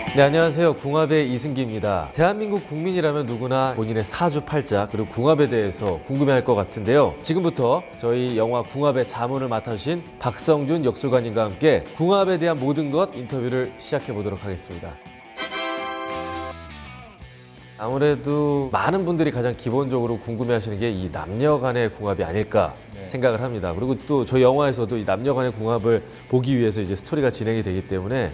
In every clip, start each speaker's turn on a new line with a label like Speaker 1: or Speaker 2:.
Speaker 1: 네, 안녕하세요. 궁합의 이승기입니다. 대한민국 국민이라면 누구나 본인의 사주팔자 그리고 궁합에 대해서 궁금해할 것 같은데요. 지금부터 저희 영화 궁합의 자문을 맡아주신 박성준 역술가님과 함께 궁합에 대한 모든 것 인터뷰를 시작해 보도록 하겠습니다. 아무래도 많은 분들이 가장 기본적으로 궁금해하시는 게 이 남녀 간의 궁합이 아닐까 생각을 합니다. 그리고 또 저희 영화에서도 이 남녀 간의 궁합을 보기 위해서 이제 스토리가 진행이 되기 때문에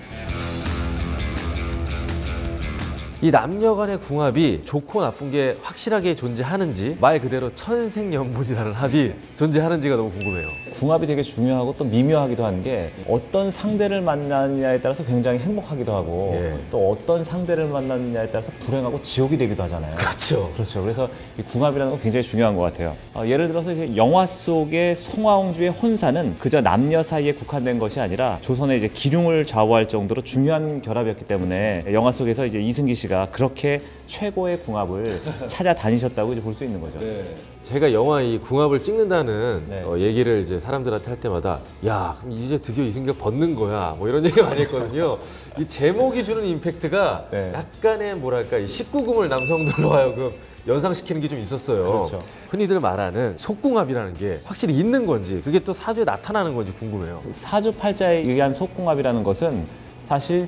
Speaker 1: 이 남녀 간의 궁합이 좋고 나쁜 게 확실하게 존재하는지, 말 그대로 천생연분이라는 합이 존재하는지가 너무 궁금해요.
Speaker 2: 궁합이 되게 중요하고 또 미묘하기도 한 게 어떤 상대를 만나느냐에 따라서 굉장히 행복하기도 하고 또 어떤 상대를 만나느냐에 따라서 불행하고 지옥이 되기도 하잖아요.
Speaker 1: 그렇죠.
Speaker 2: 그렇죠. 그래서 이 궁합이라는 건 굉장히 중요한 것 같아요. 예를 들어서 이제 영화 속의 송하옹주의 혼사는 그저 남녀 사이에 국한된 것이 아니라 조선의 이제 기륭을 좌우할 정도로 중요한 결합이었기 때문에 영화 속에서 이제 이승기 씨가 그렇게 최고의 궁합을 찾아다니셨다고 이제 볼 수 있는 거죠.
Speaker 1: 제가 영화 이 궁합을 찍는다는 얘기를 이제 사람들한테 할 때마다 야, 그럼 이제 드디어 이승기가 벗는 거야 뭐 이런 얘기 많이 했거든요. 이 제목이 주는 임팩트가 약간의 뭐랄까 이 19금을 남성들로 하여금 연상시키는 게 좀 있었어요.
Speaker 2: 그렇죠.
Speaker 1: 흔히들 말하는 속궁합이라는 게 확실히 있는 건지 그게 또 사주에 나타나는 건지 궁금해요.
Speaker 2: 사주팔자에 의한 속궁합이라는 것은 사실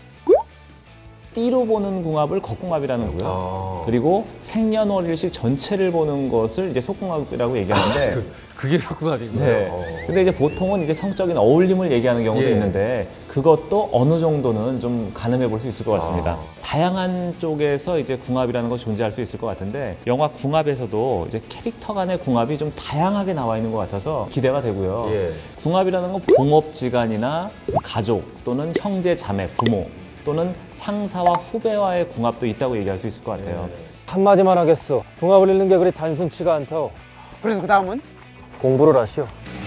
Speaker 2: 띠로 보는 궁합을 겉궁합이라는 거고요. 그리고 생년월일시 전체를 보는 것을 이제 속궁합이라고 얘기하는데
Speaker 1: 그게 속궁합인 거예요.
Speaker 2: 근데 이제 보통은 이제 성적인 어울림을 얘기하는 경우도 있는데 그것도 어느 정도는 좀 가늠해 볼 수 있을 것 같습니다. 다양한 쪽에서 이제 궁합이라는 것이 존재할 수 있을 것 같은데 영화 궁합에서도 이제 캐릭터 간의 궁합이 좀 다양하게 나와 있는 것 같아서 기대가 되고요. 궁합이라는 건 동업지간이나 가족 또는 형제 자매, 부모 또는 상사와 후배와의 궁합도 있다고 얘기할 수 있을 것 같아요.
Speaker 3: 한마디만 하겠어. 궁합을 읽는 게 그리 단순치가 않다오.
Speaker 4: 그래서 그 다음은?
Speaker 3: 공부를 하시오.